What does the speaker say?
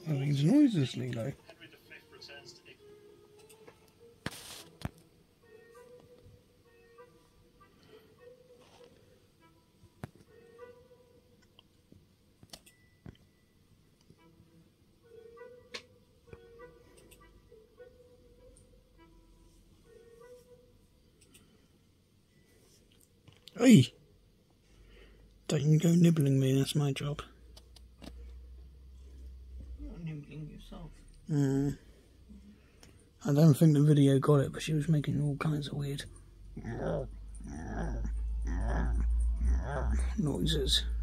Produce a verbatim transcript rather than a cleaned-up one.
Oh, he's noiselessly though. Hey! Don't you go nibbling me, that's my job. You're not nibbling yourself. Mm. I don't think the video got it, but she was making all kinds of weird noises.